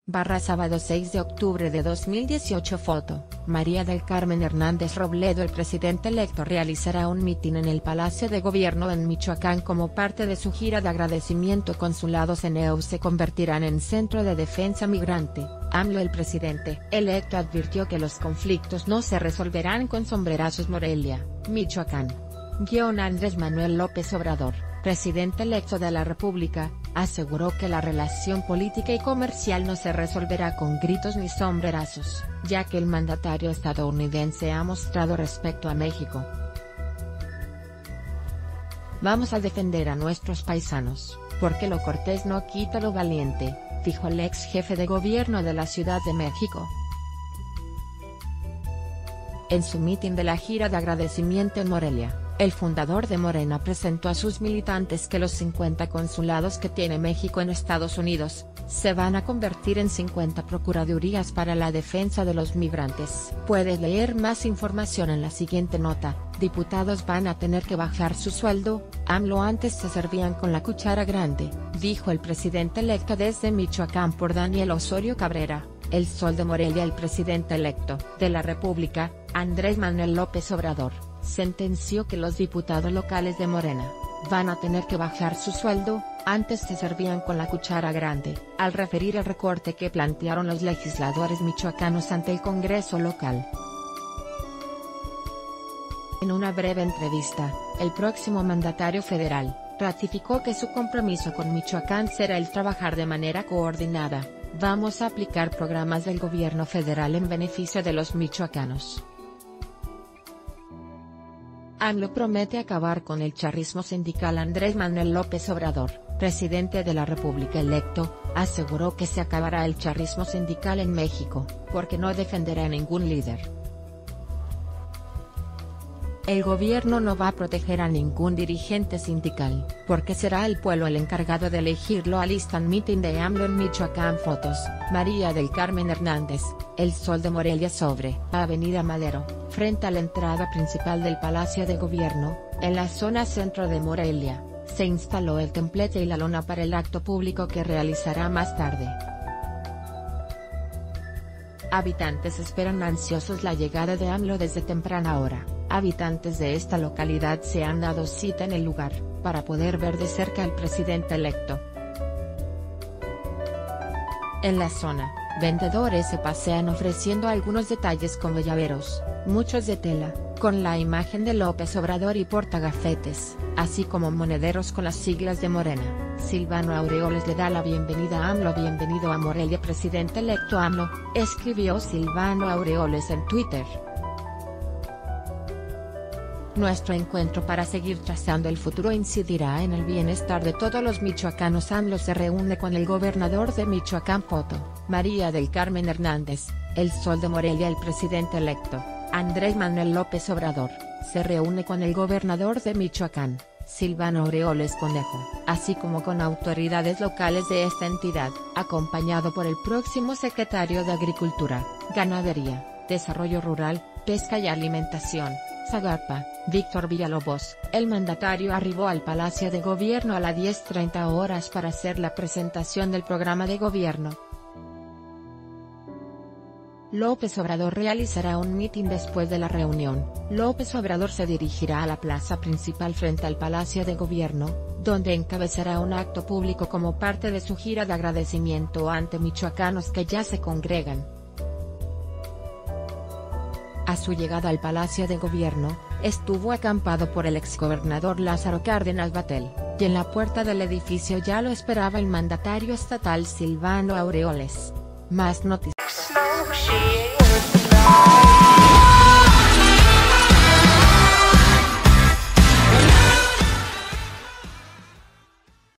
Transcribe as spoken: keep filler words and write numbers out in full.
Barra sábado seis de octubre de dos mil dieciocho. Foto, María del Carmen Hernández Robledo. El presidente electo realizará un mitin en el Palacio de Gobierno en Michoacán como parte de su gira de agradecimiento. Consulados en E U se convertirán en centro de defensa migrante. AMLO. El presidente electo advirtió que los conflictos no se resolverán con sombrerazos. Morelia, Michoacán. Guión Andrés Manuel López Obrador, presidente electo de la República, aseguró que la relación política y comercial no se resolverá con gritos ni sombrerazos, ya que el mandatario estadounidense ha mostrado respeto a México. Vamos a defender a nuestros paisanos, porque lo cortés no quita lo valiente, dijo el ex jefe de gobierno de la Ciudad de México. En su mitin de la gira de agradecimiento en Morelia, el fundador de Morena presentó a sus militantes que los cincuenta consulados que tiene México en Estados Unidos, se van a convertir en cincuenta procuradurías para la defensa de los migrantes. Puedes leer más información en la siguiente nota. Diputados van a tener que bajar su sueldo. AMLO. Antes se servían con la cuchara grande, dijo el presidente electo desde Michoacán por Daniel Osorio Cabrera, El Sol de Morelia. El presidente electo de la República, Andrés Manuel López Obrador, sentenció que los diputados locales de Morena van a tener que bajar su sueldo. Antes se servían con la cuchara grande, al referir el recorte que plantearon los legisladores michoacanos ante el Congreso local. En una breve entrevista, el próximo mandatario federal ratificó que su compromiso con Michoacán será el trabajar de manera coordinada. Vamos a aplicar programas del gobierno federal en beneficio de los michoacanos. AMLO promete acabar con el charrismo sindical. Andrés Manuel López Obrador, presidente de la República electo, aseguró que se acabará el charrismo sindical en México, porque no defenderá a ningún líder. El gobierno no va a proteger a ningún dirigente sindical, porque será el pueblo el encargado de elegirlo. Alistan mitin de AMLO en Michoacán. Fotos, María del Carmen Hernández, El Sol de Morelia. Sobre Avenida Madero, frente a la entrada principal del Palacio de Gobierno, en la zona centro de Morelia, se instaló el templete y la lona para el acto público que realizará más tarde. Habitantes esperan ansiosos la llegada de AMLO desde temprana hora. Habitantes de esta localidad se han dado cita en el lugar, para poder ver de cerca al presidente electo. En la zona, vendedores se pasean ofreciendo algunos detalles como llaveros, muchos de tela, con la imagen de López Obrador y portagafetes, así como monederos con las siglas de Morena. Silvano Aureoles le da la bienvenida a AMLO. Bienvenido a Morelia, presidente electo AMLO, escribió Silvano Aureoles en Twitter. Nuestro encuentro para seguir trazando el futuro incidirá en el bienestar de todos los michoacanos. AMLO se reúne con el gobernador de Michoacán. Foto, María del Carmen Hernández, El Sol de Morelia. El presidente electo, Andrés Manuel López Obrador, se reúne con el gobernador de Michoacán, Silvano Aureoles Conejo, así como con autoridades locales de esta entidad, acompañado por el próximo secretario de Agricultura, Ganadería, Desarrollo Rural, Pesca y Alimentación, Zagarpa, Víctor Villalobos. El mandatario arribó al Palacio de Gobierno a las diez treinta horas para hacer la presentación del programa de gobierno. López Obrador realizará un mitin después de la reunión. López Obrador se dirigirá a la plaza principal frente al Palacio de Gobierno, donde encabezará un acto público como parte de su gira de agradecimiento ante michoacanos que ya se congregan. A su llegada al Palacio de Gobierno, estuvo acampado por el exgobernador Lázaro Cárdenas Batlle, y en la puerta del edificio ya lo esperaba el mandatario estatal Silvano Aureoles. Más noticias.